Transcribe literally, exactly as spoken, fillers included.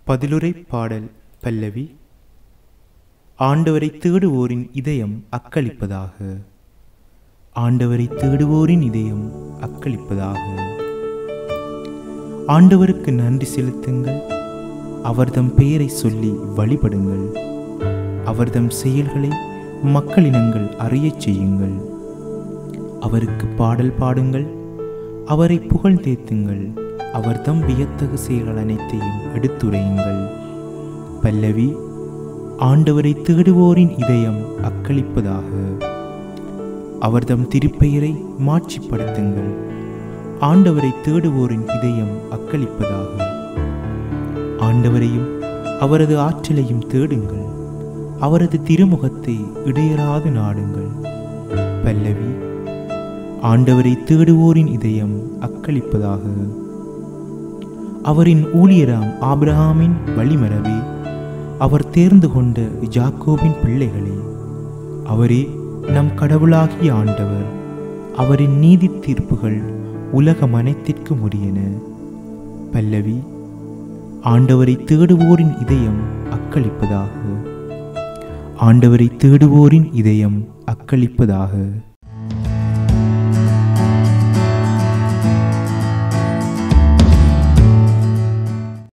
பதிலுரை பாடல் பல்லவி. ஆண்டவரை தேடுவோரின் இதயம் அக்களிப்பதாக. ஆண்டவரை தேடுவோரின் இதயம் அக்களிப்பதாக. ஆண்டவருக்கு நன்றி செலுத்துங்கள், அவர்தம் பெயரை சொல்லி வழிபடுங்கள், அவர்தம் செயல்களை மக்களினங்கள் அறியச் செய்யுங்கள். அவருக்கு பாடல் பாடுங்கள், அவரை புகழ்ந்தேத்துங்கள், அவர்தம் வியத்தகு செயல்கள் அனைத்தையும் எடுத்துரையுங்கள். பல்லவி. ஆண்டவரை தேடுவோரின் இதயம் அக்களிப்பதாக. அவர்தம் திருப்பெயரை மாட்சிப்படுத்துங்கள், ஆண்டவரை தேடுவோரின் இதயம் அக்களிப்பதாக. ஆண்டவரையும் அவரது ஆற்றலையும் தேடுங்கள், அவரது திருமுகத்தை இடையராது நாடுங்கள். பல்லவி. ஆண்டவரை தேடுவோரின் இதயம் அக்களிப்பதாக. அவரின் ஊழியராம் ஆபிரகாமின் வழிமரபே, அவர் தேர்ந்து கொண்ட யாக்கோபின் பிள்ளைகளே, அவரே நம் கடவுளாகிய ஆண்டவர். அவரின் நீதி தீர்ப்புகள் உலகம் அனைத்திற்கும் உரியன. பல்லவி. ஆண்டவரை தேடுவோரின் இதயம் அக்களிப்பதாக. ஆண்டவரை தேடுவோரின் இதயம் அக்களிப்பதாக.